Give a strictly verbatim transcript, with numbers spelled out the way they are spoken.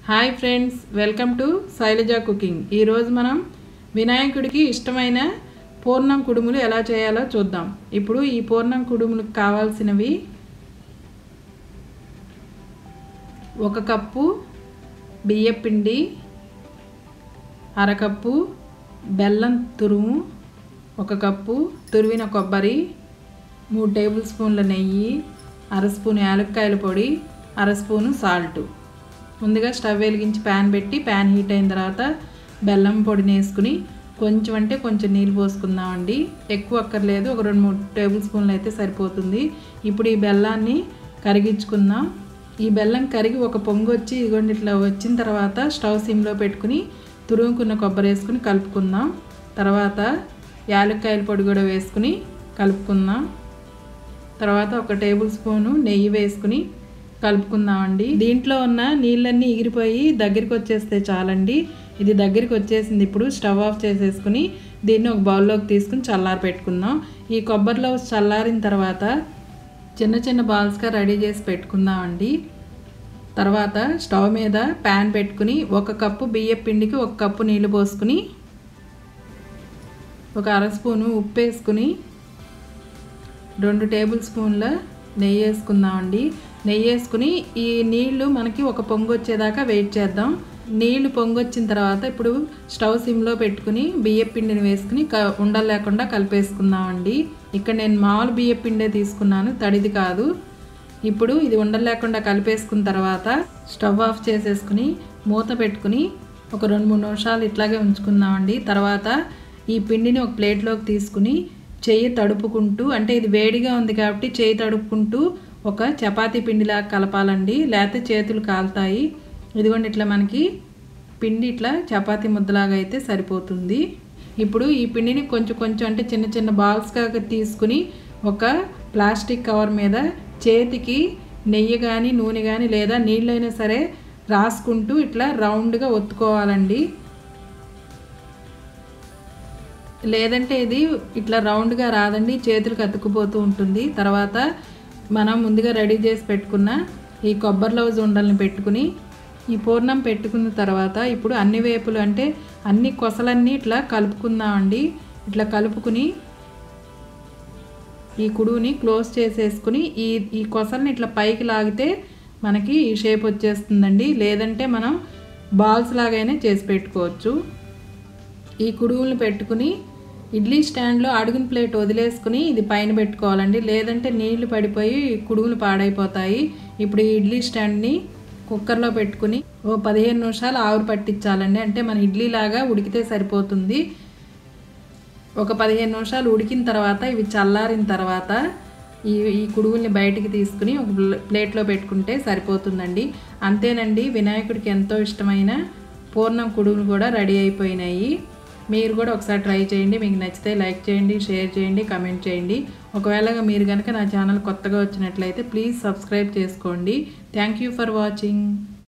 Hi friends, welcome to Shailaja cooking. ఈరోజు మనం వినాయకుడికి ఇష్టమైన పూర్ణం కుడుములు ఎలా చేయాలో చూద్దాం. ఇప్పుడు ఈ పూర్ణం కుడుములకు కావాల్సినవి ఒక కప్పు బియ్యపిండి, అరకప్పు బెల్లం తురుము, ఒక కప్పు తురివిన కొబ్బరి, మూడు టేబుల్ స్పూన్ల నెయ్యి, అర స్పూన్ యాలక్కాయల పొడి, అర స్పూను సాల్ట్. ముందుగా స్టవ్ వెలిగించి ప్యాన్ పెట్టి ప్యాన్ హీట్ అయిన తర్వాత బెల్లం పొడిని వేసుకుని కొంచెం అంటే కొంచెం నీళ్ళు పోసుకుందామండి. ఎక్కువ అక్కర్లేదు, ఒక రెండు మూడు టేబుల్ స్పూన్లు అయితే సరిపోతుంది. ఇప్పుడు ఈ బెల్లాన్ని కరిగించుకుందాం. ఈ బెల్లం కరిగి ఒక పొంగు వచ్చి ఇదిగోండి ఇట్లా వచ్చిన తర్వాత స్టవ్ సిమ్లో పెట్టుకుని తురుముకున్న కొబ్బరి వేసుకుని కలుపుకుందాం. తర్వాత యాలక్కాయల పొడి కూడా వేసుకుని కలుపుకుందాం. తర్వాత ఒక టేబుల్ స్పూను నెయ్యి వేసుకుని కలుపుకుందామండి. దీంట్లో ఉన్న నీళ్ళన్నీ ఎగిరిపోయి దగ్గరికి వచ్చేస్తే చాలండి. ఇది దగ్గరికి వచ్చేసింది. ఇప్పుడు స్టవ్ ఆఫ్ చేసేసుకుని దీన్ని ఒక బౌల్లోకి తీసుకుని చల్లారి పెట్టుకుందాం. ఈ కొబ్బరిలో చల్లారిన తర్వాత చిన్న చిన్న బాల్స్గా రెడీ చేసి పెట్టుకుందామండి. తర్వాత స్టవ్ మీద ప్యాన్ పెట్టుకుని ఒక కప్పు బియ్యం పిండికి ఒక కప్పు నీళ్ళు పోసుకుని ఒక అర స్పూను ఉప్పు వేసుకుని రెండు టేబుల్ స్పూన్ల నెయ్యి వేసుకుందామండి. నెయ్యి వేసుకుని ఈ నీళ్లు మనకి ఒక పొంగు వచ్చేదాకా వెయిట్ చేద్దాం. నీళ్లు పొంగు వచ్చిన తర్వాత ఇప్పుడు స్టవ్ సిమ్లో పెట్టుకుని బియ్యం పిండిని వేసుకుని క ఉండలు లేకుండా కలిపేసుకుందామండి. ఇక్కడ నేను మామూలు బియ్యం పిండే తీసుకున్నాను, తడిది కాదు. ఇప్పుడు ఇది ఉండలు లేకుండా కలిపేసుకున్న తర్వాత స్టవ్ ఆఫ్ చేసేసుకుని మూత పెట్టుకుని ఒక రెండు మూడు నిమిషాలు ఇట్లాగే ఉంచుకుందామండి. తర్వాత ఈ పిండిని ఒక ప్లేట్లోకి తీసుకుని చెయ్యి తడుపుకుంటూ, అంటే ఇది వేడిగా ఉంది కాబట్టి చెయ్యి తడుపుకుంటూ ఒక చపాతీ పిండిలాగా కలపాలండి, లేకపోతే చేతులు కాలుతాయి. ఇదిగోండి ఇట్లా మనకి పిండి ఇట్లా చపాతీ ముద్దలాగా అయితే సరిపోతుంది. ఇప్పుడు ఈ పిండిని కొంచెం కొంచెం అంటే చిన్న చిన్న బాల్స్గా తీసుకుని ఒక ప్లాస్టిక్ కవర్ మీద చేతికి నెయ్యి కానీ నూనె కానీ లేదా నీళ్ళైనా సరే రాసుకుంటూ ఇట్లా రౌండ్గా ఒత్తుకోవాలండి. లేదంటే ఇది ఇట్లా రౌండ్గా రాదండి, చేతులకు అతుక్కుపోతూ ఉంటుంది. తర్వాత మనం ముందుగా రెడీ చేసి పెట్టుకున్న ఈ కొబ్బరి లౌజ్ ఉండల్ని పెట్టుకుని ఈ పూర్ణం పెట్టుకున్న తర్వాత ఇప్పుడు అన్ని వేపులు అంటే అన్ని కొసలన్నీ ఇట్లా కలుపుకుందామండి. ఇట్లా కలుపుకుని ఈ కుడుని క్లోజ్ చేసేసుకుని ఈ ఈ కొసల్ని ఇట్లా పైకి లాగితే మనకి ఈ షేప్ వచ్చేస్తుందండి. లేదంటే మనం బాల్స్ లాగైనా చేసి పెట్టుకోవచ్చు. ఈ కుడువులను పెట్టుకుని ఇడ్లీ స్టాండ్లో అడుగున ప్లేట్ వదిలేసుకుని ఇది పైన పెట్టుకోవాలండి, లేదంటే నీళ్లు పడిపోయి కుడువులు పాడైపోతాయి. ఇప్పుడు ఈ ఇడ్లీ స్టాండ్ని కుక్కర్లో పెట్టుకుని ఓ పదిహేను నిమిషాలు ఆవిరి పట్టించాలండి. అంటే మన ఇడ్లీ లాగా ఉడికితే సరిపోతుంది. ఒక పదిహేను నిమిషాలు ఉడికిన తర్వాత ఇవి చల్లారిన తర్వాత ఈ ఈ కుడువుల్ని బయటికి తీసుకుని ఒక ప్లేట్లో పెట్టుకుంటే సరిపోతుందండి. అంతేనండి, వినాయకుడికి ఎంతో ఇష్టమైన పూర్ణం కుడువులు కూడా రెడీ అయిపోయినాయి. మీరు కూడా ఒకసారి ట్రై చేయండి. మీకు నచ్చితే లైక్ చేయండి, షేర్ చేయండి, కమెంట్ చేయండి. ఒకవేళ మీరు కనుక నా ఛానల్ కొత్తగా వచ్చినట్లయితే ప్లీజ్ సబ్స్క్రైబ్ చేసుకోండి. Thank you for watching.